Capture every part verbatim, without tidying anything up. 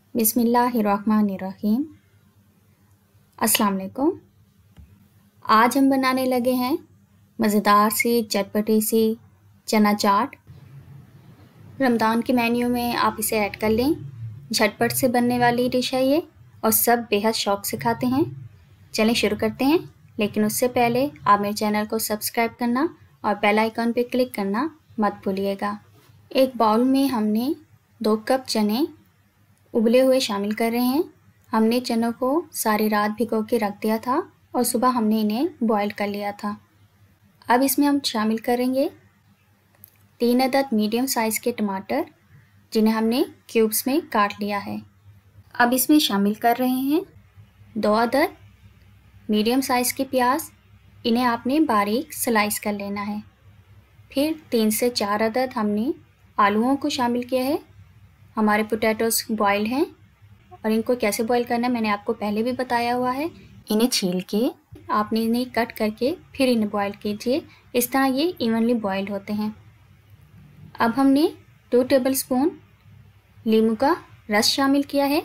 बिस्मिल्लाहिर्रहमानिर्रहीम। अस्सलाम वालेकुम। आज हम बनाने लगे हैं मज़ेदार सी चटपटी सी चना चाट। रमज़ान के मेन्यू में आप इसे ऐड कर लें। झटपट से बनने वाली डिश है ये और सब बेहद शौक़ से खाते हैं। चलें शुरू करते हैं, लेकिन उससे पहले आप मेरे चैनल को सब्सक्राइब करना और बेल आइकन पर क्लिक करना मत भूलिएगा। एक बाउल में हमने दो कप चने उबले हुए शामिल कर रहे हैं। हमने चनों को सारी रात भिगो के रख दिया था और सुबह हमने इन्हें बॉईल कर लिया था। अब इसमें हम शामिल करेंगे तीन अदद मीडियम साइज़ के टमाटर, जिन्हें हमने क्यूब्स में काट लिया है। अब इसमें शामिल कर रहे हैं दो अदद मीडियम साइज़ के प्याज, इन्हें आपने बारीक स्लाइस कर लेना है। फिर तीन से चार अदद हमने आलूओं को शामिल किया है। हमारे पोटैटोस बॉयल हैं और इनको कैसे बॉयल करना है मैंने आपको पहले भी बताया हुआ है। इन्हें छील के आपने इन्हें कट करके फिर इन्हें बॉयल कीजिए, इस तरह ये इवनली बॉयल होते हैं। अब हमने दो टेबलस्पून नींबू का रस शामिल किया है।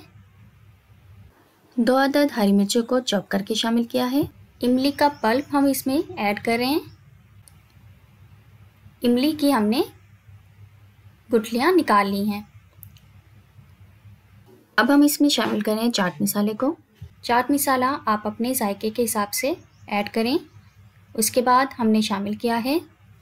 दो अदद हरी मिर्चों को चॉप करके शामिल किया है। इमली का पल्प हम इसमें ऐड कर रहे हैं। इमली की हमने गुठलियाँ निकाल ली हैं। अब हम इसमें शामिल करें चाट मसाले को। चाट मसाला आप अपने जायके के हिसाब से ऐड करें। उसके बाद हमने शामिल किया है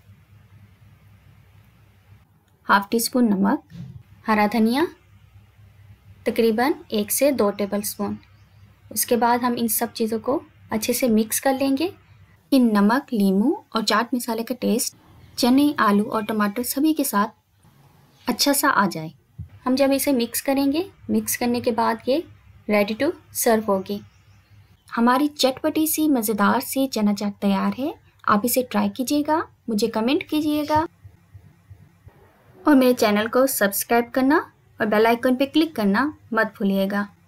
हाफ टी स्पून नमक, हरा धनिया तकरीबन एक से दो टेबलस्पून। उसके बाद हम इन सब चीज़ों को अच्छे से मिक्स कर लेंगे। इन नमक, नींबू और चाट मसाले का टेस्ट चने, आलू और टमाटर सभी के साथ अच्छा सा आ जाए। हम जब इसे मिक्स करेंगे, मिक्स करने के बाद ये रेडी टू सर्व होगी। हमारी चटपटी सी मज़ेदार सी चना चाट तैयार है। आप इसे ट्राई कीजिएगा, मुझे कमेंट कीजिएगा और मेरे चैनल को सब्सक्राइब करना और बेल आइकन पे क्लिक करना मत भूलिएगा।